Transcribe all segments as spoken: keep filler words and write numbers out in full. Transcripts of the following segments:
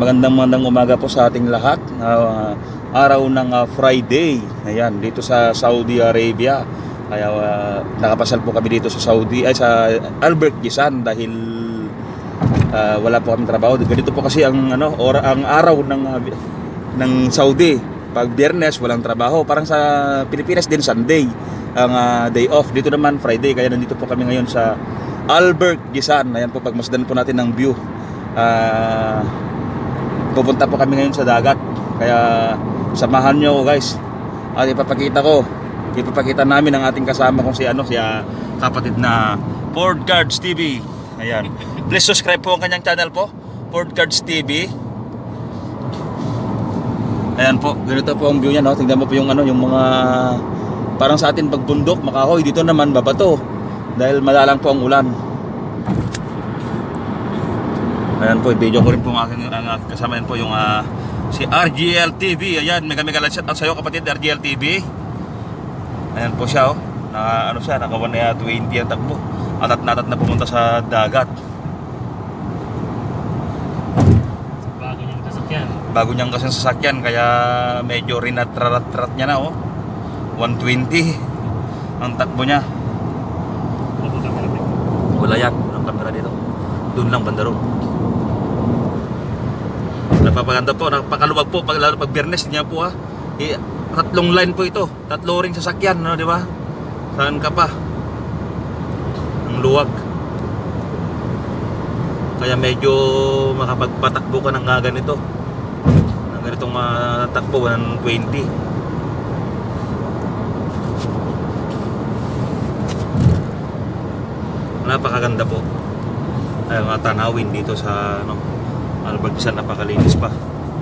Magandang magandang umaga po sa ating lahat. Uh, araw ng uh, Friday. Ayan, dito sa Saudi Arabia. Kaya uh, nakapasal po kami dito sa Saudi ay sa Albert Gisan dahil uh, wala po kami trabaho. Ganito po kasi ang ano, or ang araw ng uh, ng Saudi. Pag Biyernes walang trabaho, parang sa Pilipinas din Sunday ang uh, day off. Dito naman Friday. Kaya nandito po kami ngayon sa Albert Gisan. Ayan po, pagmasdan po natin ng view. Ah uh, pupunta po kami ngayon sa dagat, kaya samahan nyo ako guys at ipapakita ko ipapakita namin ang ating kasama kung si ano si uh, kapatid na Ford Cards T V. Ayan, please subscribe po ang kanyang channel po, Ford Cards T V. Ayan po, ganito po ang view niya, no? Tingnan mo po yung ano, yung mga parang sa atin pagbundok, makahoy. Dito naman babato dahil madalang po ang ulan. Ayan po, i-video ko rin po ang aking ang kasama. Yan po yung uh, si R G L T V. Ayan, mega mega shout out sa iyo kapatid, R G L T V. Ayan po siya, oh. Na ano siya, naka one twenty ang takbo. Atat natat na pumunta sa dagat. Bago niyang sasakyan. Bago niyang kasi sasakyan, kaya medyo rinat-rat-rat niya na, oh. one twenty ang takbo niya. Wala yan, ang kamera dito. Doon lang banda ron. Napapaganda po, napakaluwag po pag lalo pag Biyernes niya po ha. I, tatlong line po ito, tatlo ring sasakyan, no, di ba? Saan ka pa? Ang luwag. Kaya medyo makapagpatakbo ka ng ganito. Ng ganitong uh, takbo one twenty. Napakaganda po. Ay, mga tanawin dito sa ano, Albert Gisan, napakalinis pa.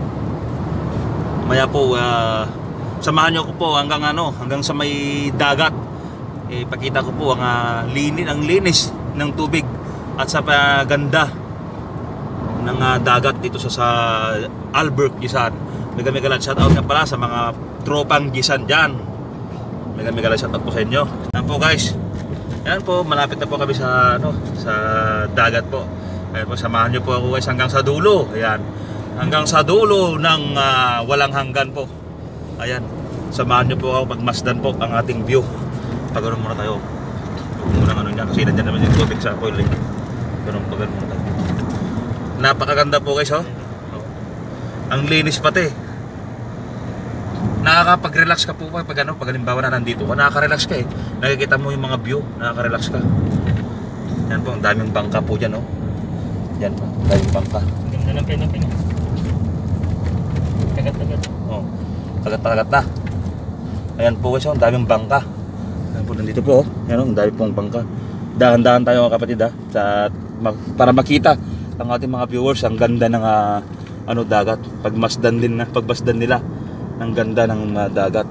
Maya po, uh, samahan nyo ko po hanggang ano, hanggang sa may dagat. Ipakita ko po ang uh, linis, ang linis ng tubig at sa paganda ng uh, dagat dito sa, sa Albert Gisan. Mega mega shout out nga pala sa mga tropang Gisan dyan. Mega mega shout out po sa inyo. Yan po guys. Yan po, malapit na po kami sa ano, sa dagat po. Ayan po, samahan nyo po ako guys hanggang sa dulo. Ayan, hanggang sa dulo ng uh, walang hanggan po. Ayan, samahan nyo po ako pagmasdan po ang ating view. Pagano'n muna tayo. Huwag muna ano niya, kasi nandiyan naman yung tubig sa coil eh. Ganun, pagano'n muna tayo. Napakaganda po guys, oh. Ang linis pati. Nakakapag-relax ka po pag ano, pag halimbawa na nandito ka, nakaka-relax ka eh. Nakikita mo yung mga view, nakaka-relax ka. Yan po, ang daming bangka po dyan, oh. Yan po, daming bangka. Ganda ng pena-pena. Kagat-kagat. Oh, kagat-kagat na. Ayan po guys, oh, ang daming bangka. Ayan po, nandito po, oh. Yan, oh, ang dami pong bangka. Dahan-dahan tayo mga kapatid, ha, sa, para makita ang ating mga viewers ang ganda ng uh, ano, dagat. Pagmasdan din na, pagmasdan nila ng ganda ng uh, dagat.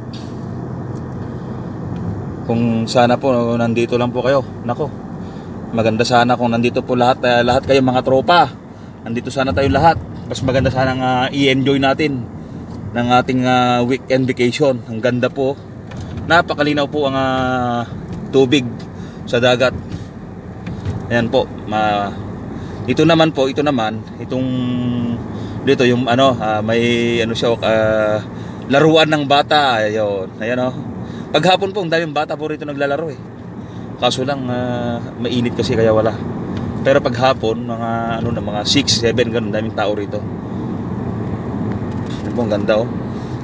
Kung sana po nandito lang po kayo, nako, maganda sana kung nandito po lahat, uh, lahat kayo mga tropa. Nandito sana tayo lahat. Mas maganda sana uh, i-enjoy natin ng ating uh, weekend vacation. Ang ganda po. Napakalinaw po ang uh, tubig sa dagat. Ayan po. Ma ito naman po, ito naman, itong dito yung ano, uh, may ano siya, uh, laruan ng bata. Ayun. Ayan, oh. Paghapon po, ang daming bata po rito naglalaro eh. Kaso lang, uh, mainit kasi kaya wala. Pero paghapon, mga ano na, mga six, seven, ganun, daming tao rito. Ano po, ang ganda, oh.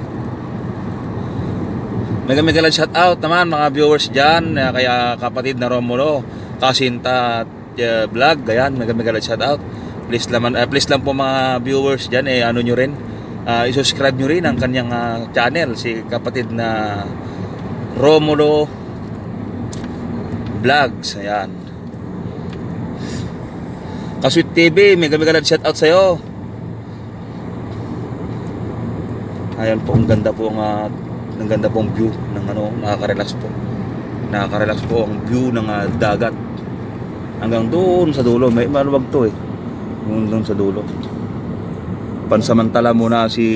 Mega mega shout out naman mga viewers dyan, uh, kaya kapatid na Romulo, Kasinta uh, Vlog, ayan, mega mega shout out. Please naman, uh, please lang po mga viewers dyan, eh, ano nyo rin, uh, i-subscribe nyo rin ang kanyang uh, channel, si kapatid na Romulo Vlogs, ayan. Kasweet T V, mega mega shout out sa'yo. Ayan po, ang ganda po ang, uh, ang ganda pong view ng ano, nakaka-relax po. Nakaka-relax po ang view ng uh, dagat. Hanggang doon sa dulo, may maluwag to eh. Doon, doon sa dulo. Pansamantala muna si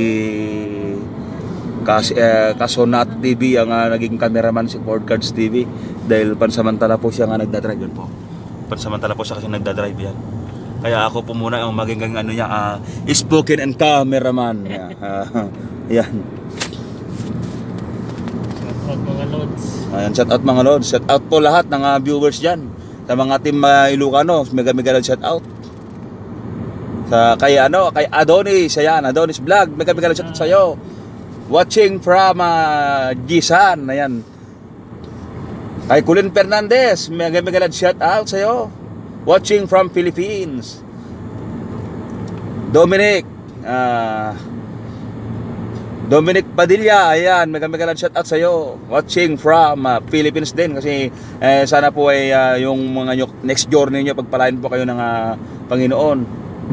Kas, eh, Kasonat T V ang uh, naging cameraman si Ford Cards T V dahil pansamantala po siya nga nagdadrive. Yan po, pansamantala po siya kasi nagdadrive yan. Kaya ako po muna ang magiging ano niya, uh, spoken and cameraman. Yeah. Uh, yan. Shout out mga lods. Ayan, shout out mga lods. Shout out po lahat ng uh, viewers dyan. Sa mga team uh, Ilocano, mega mega lods shout out. Sa kay ano, kay Adonis, ayan, Adonis Vlog, mega mega lods shout out sa iyo. Watching from uh, Gisan, ayan. Kay Colin Fernandez, mega mega lods shout out sa iyo. Watching from Philippines. Dominic, uh, Dominic Padilla, ayan, mega mega shout out sa iyo. Watching from uh, Philippines din kasi eh, sana po ay uh, yung mga next journey niyo pagpalain po kayo ng uh, Panginoon.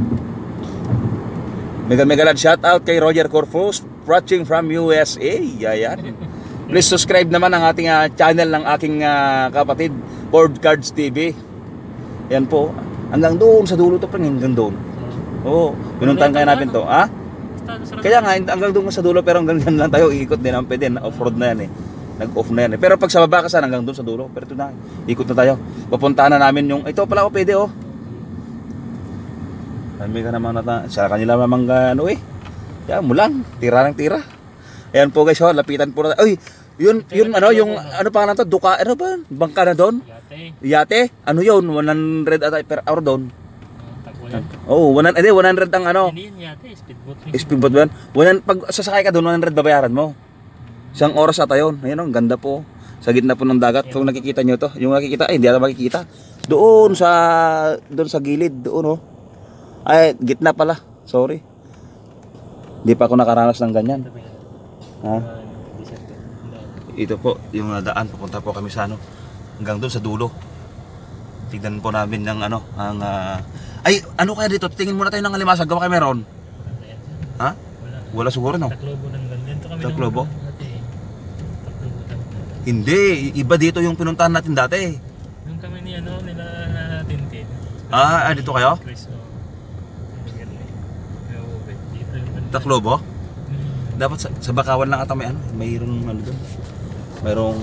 Mega mega shout out kay Roger Corfus, watching from U S A. Ayan. Please subscribe naman ang ating uh, channel ng aking uh, kapatid, Board Cards T V. Ayan po. Hanggang doon sa dulo to, pa hanggang doon. Oo, pinuntahan kaya natin to, ha? Kaya nga, hanggang doon sa dulo, pero hanggang dyan lang tayo, ikot din naman pwede, off-road na yan eh. Nag-off na yan eh. Pero pag sa baba ka sana, hanggang doon sa dulo, pero ito na, ikot na tayo. Papuntahan na namin yung, ito pala ako pwede oh. Kami ka naman nata, sa kanila mamang ano eh. Yan mo lang, tira ng tira. Ayan po guys, oh, lapitan po na. Ay, yun, yun ano, yung, ano pa nga to, duka, ano ba, bangka na doon? Yate. Yate? Ano yun, one hundred ata per hour doon. Tagwalan. Oo, oh, one hundred, one hundred ang ano. Hindi yan yate, speedboat. Speedboat ba yan? one hundred, pag sasakay ka doon, one hundred babayaran mo. Isang oras ata yun. Ayun, ang ganda po. Sa gitna po ng dagat. Kung nakikita nyo to, yung nakikita, ay hindi ata makikita. Doon sa, doon sa gilid, doon oh. Ay, gitna pala. Sorry. Hindi pa ako nakaranas ng ganyan. Ha? Ito po, yung daan, pupunta po kami sa ano, hanggang doon sa dulo. Tignan po namin ng ano, ang uh, ay, ano kaya dito? Tingin muna tayo ng alimasag, gawa kayo meron? Ha? Wala. Wala siguro no? Taklobo ng ganyan. Ito kami Taklobo? ng dati. Taklobo ng- Hindi, iba dito yung pinuntahan natin dati. Nung kami ni ano, nila Tintin. Ah, ah, dito kayo? Chris, oh. Hindi ganun eh. May ube. Dito yung banda. Taklobo? Hmm. Dapat sa, sa Bakawan lang ata may ano, mayroong ano doon. Mayroong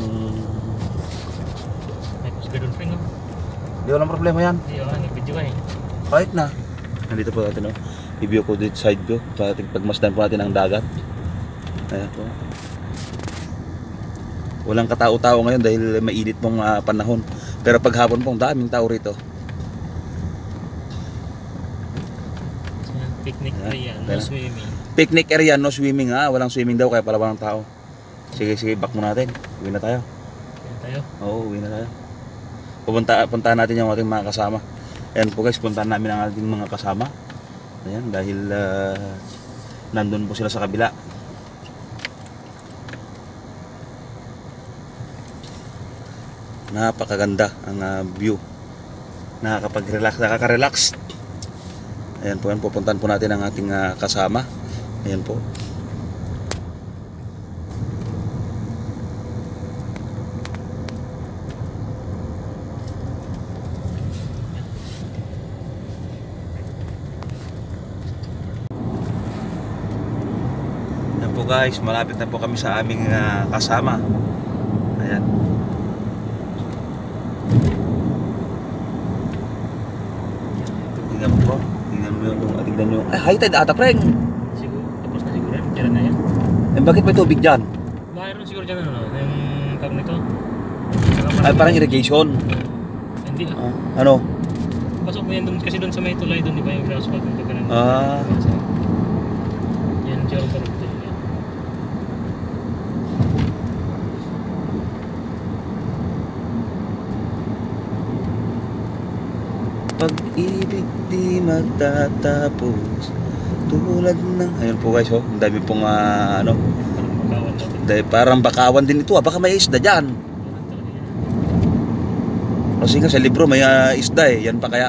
May kusgadon pa yun, no? Di walang problema yan. Hindi, oh, nag-video ka eh. Kahit na. Nandito po natin oh. I-view ko dito side view para ating pagmasdan po natin ang dagat. Ayan po. Walang katao-tao ngayon dahil mainit pong uh, panahon. Pero pag hapon po, daming tao rito. Picnic Ayan, area, no ayan. swimming. Picnic area, no swimming ha. Walang swimming daw kaya pala walang tao. Sige, sige, back mo natin. Uwi na tayo. Ayan tayo. Oo, uwi na tayo. Pupunta, puntahan natin yung ating mga kasama. Ayan po guys, puntahan namin ang ating mga kasama. Ayan, dahil uh, nandun po sila sa kabila. Napakaganda ang uh, view. Nakakapag-relax, nakaka-relax. Ayan po, yan, pupuntahan po natin ang ating uh, kasama. Ayan po. Ayan po guys, malapit na po kami sa aming uh, kasama. Ayan. Tingnan mo po. Tingnan mo yung, tingnan nyo. Ay, high tide ata, preng. Siguro, tapos na siguro yan. Tira na yan. Eh, bakit may tubig dyan? Mayroon siguro dyan ano, yung tawag nito. Ay, parang irrigation. Hindi ah. Ah, ano? Pasok mo yan dun, kasi doon sa may tulay doon, di ba yung ground spot yung pagkanan. Ah. Yan, Jero Barok doon yan. Pag-ibig di magtatapos tulad ng... Ayun po guys, oh. Ang dami pong uh, ano. Parang magawan natin. Dahil parang bakawan din ito ah. Baka may isda dyan. Yan talaga yan. Kasi nga sa libro may uh, isda eh. Yan pa kaya.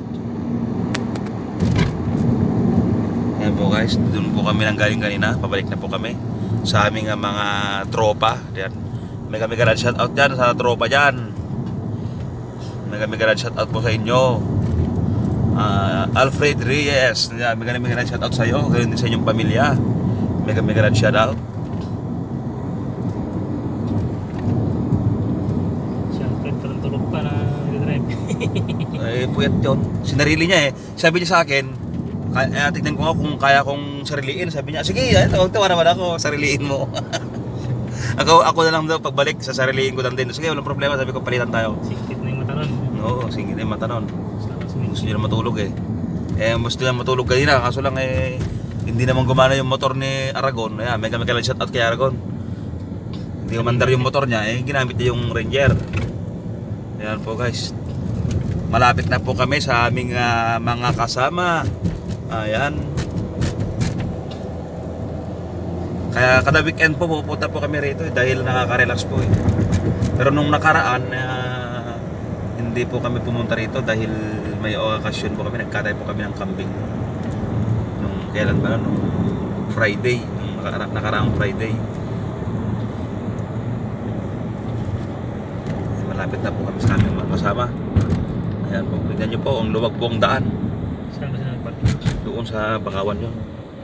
Ayan po guys. Doon po kami nang galing kanina. Pabalik na po kami sa aming uh, mga tropa. Yan. May kami garage shoutout dyan sa tropa dyan. May kami garage shoutout po sa inyo. Uh, Alfred Reyes, may kami garage shoutout sa iyo. Ganoon din sa inyong pamilya. May kami garage shoutout. Siyempre, tulog-tulog pa na nag-drive. Eh, puyat yun. Sinarili niya eh. Sabi niya sa akin, kaya, tignan ko nga kung kaya kong sariliin. Sabi niya, sige, ito, tawa naman ako, sariliin mo. ako ako na lang daw pagbalik, sa sariliin ko lang din. Sige, walang problema, sabi ko, palitan tayo. Singkit na yung mata nun. Oo, singit na yung mata nun. Sana Gusto sumingkit. niya na matulog eh. Eh, gusto niya matulog kanina, kaso lang eh, hindi naman gumana yung motor ni Aragon. Ayan, mega mega shout out kay Aragon. Hindi umandar yung motor niya, eh, ginamit niya yung Ranger. Ayan po guys. Malapit na po kami sa aming ah, mga kasama. Ayan. Kaya kada weekend po pupunta po kami rito eh, dahil nakaka-relax po eh. Pero nung nakaraan, ah, hindi po kami pumunta rito dahil may okasyon po kami, nagkatay po kami ng kambing. Nung kailan ba nung Friday, nung nakara nakaraang Friday. Malapit na po kami sa aming mga kasama. Ayan po, tignan nyo po, ang luwag po ang daan. Saan ba sila nagparking? Doon sa Bakawan yun.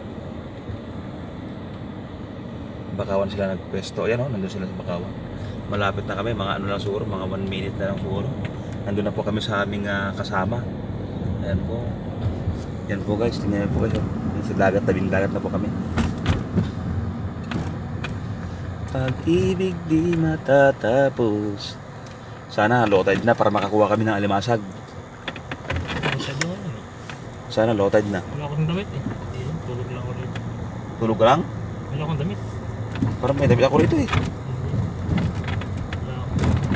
Bakawan sila nagpwesto. Ayan o, nandun sila sa Bakawan. Malapit na kami, mga ano lang siguro, mga one minute na lang siguro. Nandun na po kami sa aming uh, kasama. Ayan po. Ayan po guys, tingnan po guys. Sa dagat, tabing dagat na po kami. Pag-ibig di matatapos. Sana low tide na para makakuha kami ng alimasag. Masyado ano eh. Sana low tide na. Wala akong damit eh. Ayun, tulog lang ako rito. Tulog ka lang? Wala akong damit. Parang may damit ako rito eh. Wala ako.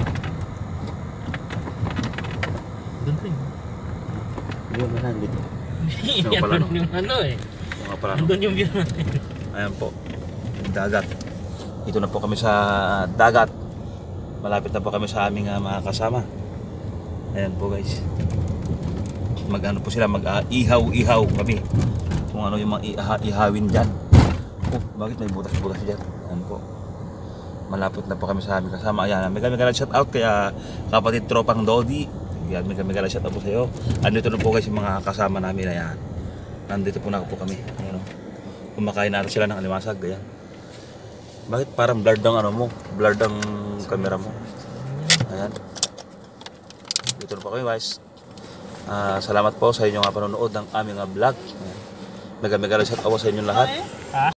Doon rin. Hindi mo na dito. Yan pala, no? yung ano eh. Mga pala no. Nandun yung view natin. Ayan po. Yung dagat. Ito na po kami sa dagat. Malapit na po kami sa aming uh, mga kasama. Ayan po guys. Mag-ano po sila, mag-ihaw-ihaw uh, kami. Kung ano yung mga iha-ihawin dyan. Oh, bakit may butas-butas dyan? Ayan po. Malapit na po kami sa aming kasama. Ayan, mega mega shout out kaya kapatid tropang Dodi. Ayan, mega mega shout out po sa iyo. Andito na po guys yung mga kasama namin. Ayan. Nandito po na po kami. Ayan, oh. Kumakain natin sila ng alimasag. Ayan. Bakit parang blurred ang ano mo? Blurred ang camera mo. Ayan. Dito na po kayo guys. Uh, salamat po sa inyong panonood ng aming uh, vlog. Ayan. Mega mega shout out sa inyong lahat.